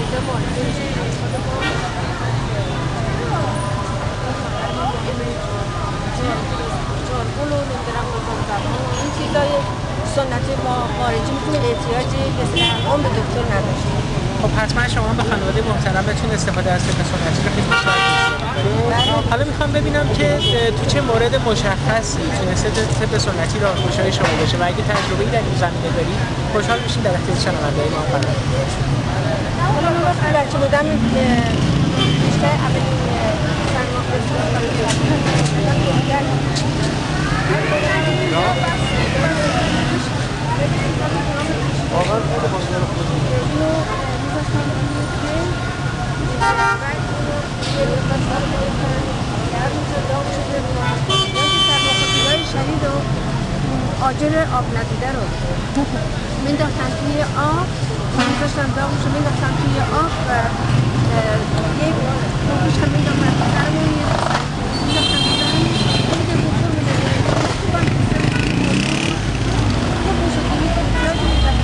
این چیزای سنتی ما خارجی میتونه احتیاجی مثل الان به دکتر نداشته. خب حتما شما به خانواده محترمتون استفاده از طب سنتی رو خیلی خوشحال می‌شید. حالا میخوام ببینم که تو چه مورد مشخصی تونسته طب سنتی راهگشای شما باشه و اگه تجربه‌ای در این زمینه داری خوشحال میشیم در اختیار شنونده‌های ما قرار بدید. حالا من وقتی بچه بودم بیشتر اولین شدید و آجر آب ندیده رو مینداختن توی آب میذاشتن داغش رو مینداختن توی آب و یک داغش هم مینداختن سرم و مینداختن سرم میده بخور میده خوبم خوب میشه که میده زیادی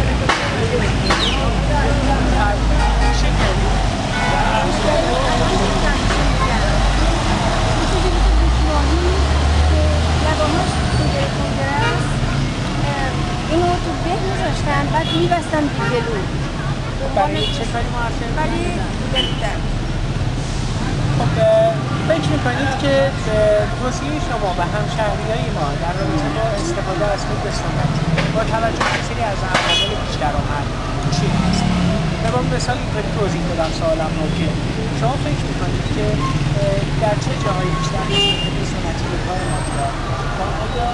اینو تو به میذاشتن بعد میبستن دیگلو برای چه کاری موثر؟ برای دیگلو. خب فکر میکنید که توصیه شما و همشهریای ما در رابطه با استفاده از طب سنتی با توجه به سری از عوامل بیشتر آمد چی هست؟ به من مثال اینطوری توضیح بدم سوالم رو که شما فکر میکنید که در چه جاهایی بیشتر طب سنتی به کار ما میاد و آیا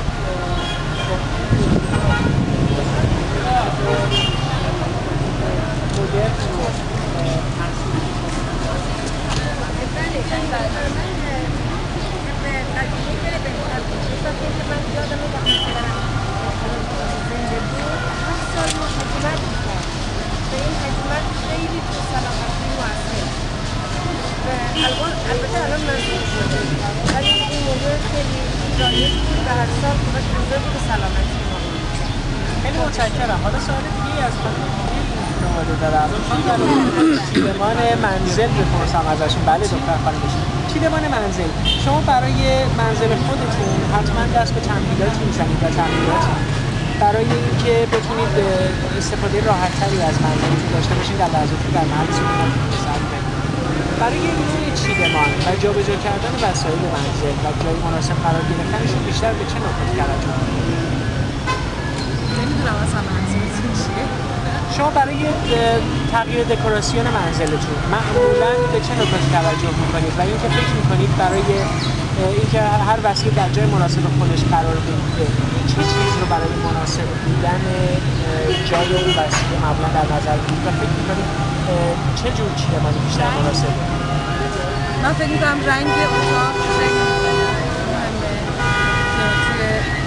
البته الان منظور شده ولی این موضوع خیلی رایج بود و هر سال کمک بزرگی به سلامتی ما بود. خیلی متشکرم. حالا سوال دیگه از خانواده دارم. میخوام در مورد چیدمان منزل بپرسم ازشون. بله دکتر خانم چیدمان منزل شما برای منزل خودتون حتما دست به تمهیداتی میزنید و تمهیداتی برای اینکه بتونید استفاده راحت‌تری از منزلتون داشته باشید در لحظاتی در محل سکونتتون سر بدید. برای نوع چیدمان و جابجا کردن وسایل منزل و جای مناسب قرار گرفتنشون بیشتر به چه نکاتی توجه می‌کنید؟ نمیدونم اصلا منظورتون چیه؟ شما برای تغییر دکوراسیون منزلتون معمولاً به چه نکاتی توجه می‌کنید و اینکه فکر می‌کنید برای اینکه هر وسیله در جای مناسب خودش قرار بگیره چه چیز رو برای مناسب بودن جای اون وسیله معمولاً در نظر می‌گیرید و فکر می‌کنید چه جور چیدمانی بیشتر مناسبه؟ من فکر می‌کنم رنگ اتاق خیلی مهمه که توی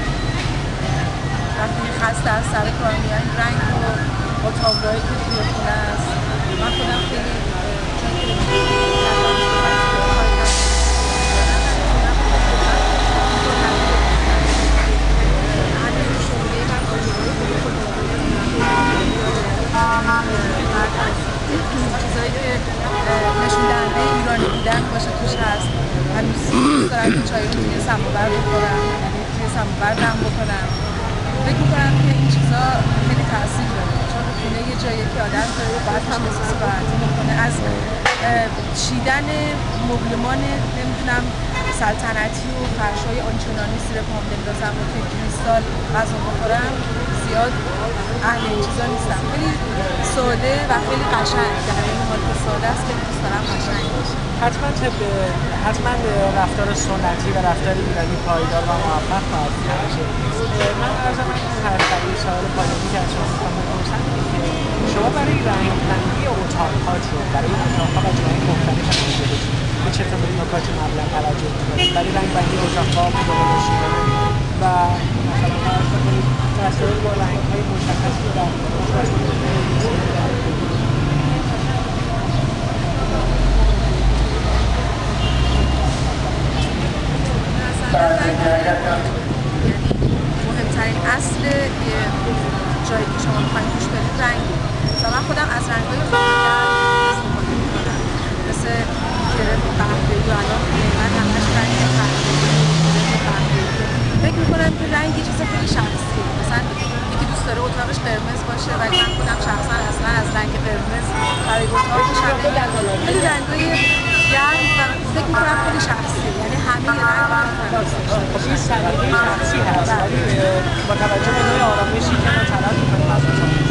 وقتی خسته از سر کار میان رنگ و اتاق‌هایی که توی خونه است من خودم خیلی چیزایی که نشون دهنده ایرانی بودن باشه توش هست. هنوز دوست دارم که چای رو توی سماور بخورم، یعنی توی سماور دم بکنم. فکر می‌کنم که این چیزا خیلی تاثیر داره چون خونه یه جایی که آدم داره باید هم احساس راحتی می‌کنه. از چیدن مبلمان نمیدونم سلطنتی و فرش‌های آنچنانی زیر پام بندازم و که کریستال غذا بخورم زیاد اهل این چیزا نیستم. خیلی ساده و خیلی قشنگ در این حال که ساده است که دوست دارم قشنگ باشه. حتما رفتار سنتی و رفتار ایرانی پایدار و موفق خواهد بود. من عرضم هر سوال پایانی که از شما می‌خوام بپرسم اینه که شما برای رنگ‌بندی اتاق‌هاتون برای اتاق‌ها و جاهای مختلف منزلتون به چه نکاتی مبلغ توجه می‌کنید؟ برای رنگ‌بندی اتاق‌ها مدل نشیدن و مثلا فرض کنید وسایل با رنگ‌های مشخصی رو در مهمترین اصل جایی که شما می‌خواید توش برید رنگه و من خودم از رنگ‌های خانگرد استفاده یا الان من همش رنگ فکر میکنم که رنگ یه چیز خیلی شخصیه. مثلا یکی دوست داره اتاقش قرمز باشه ولی من خودم شخصا اصلا از رنگ قرمز برای اتاقش خیلی رنگای گرم و فکر میکنم خیلی شخصیه، یعنی همه رنگ این سلیقه شخصی هست ولی با توجه به نوع آرامشی که ما طلب میکنیم از